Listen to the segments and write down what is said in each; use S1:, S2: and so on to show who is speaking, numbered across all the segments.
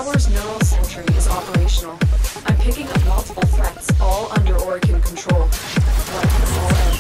S1: tower's neural sentry is operational. I'm picking up multiple threats, all under Orokin control. Let them all end.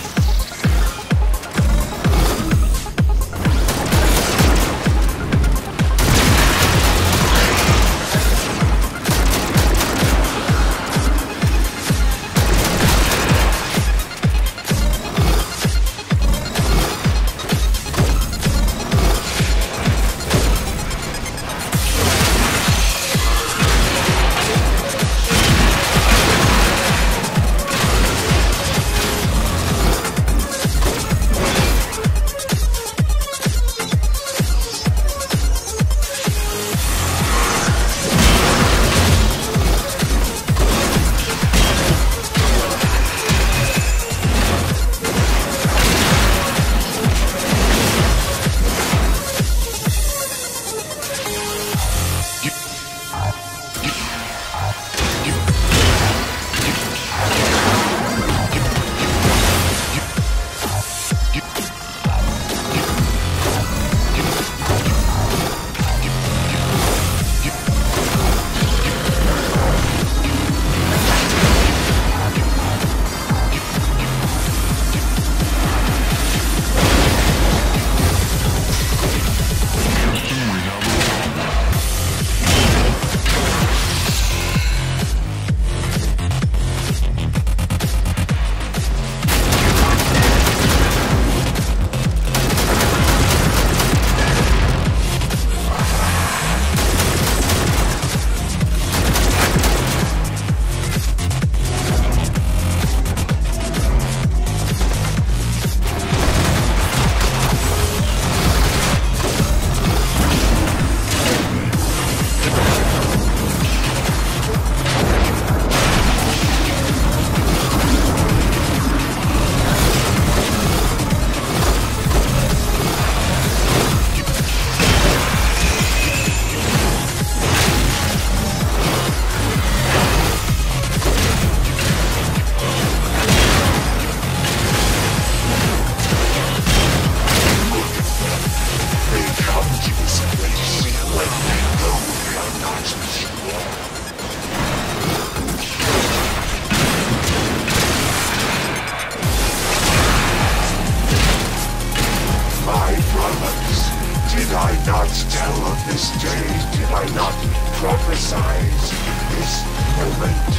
S2: Did I not tell of this day? Did I not prophesize this moment?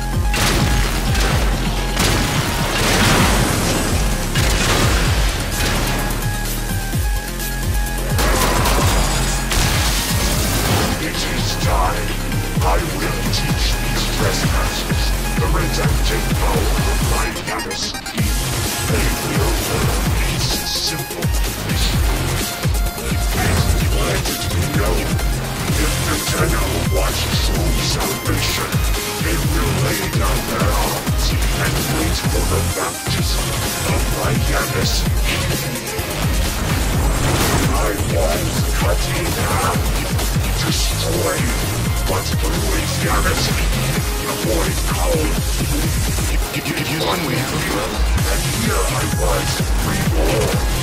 S2: It is time. I will teach these trespassers the redemptive power of my Nagasaki. They will learn these simple mysteries. Let it be known, if the Tenno watch true salvation, they will lay down their arms and wait for the baptism of my Nagasaki. My walls cut in half, destroyed, but through his Nagasaki, the boy called me. And here I was, reborn.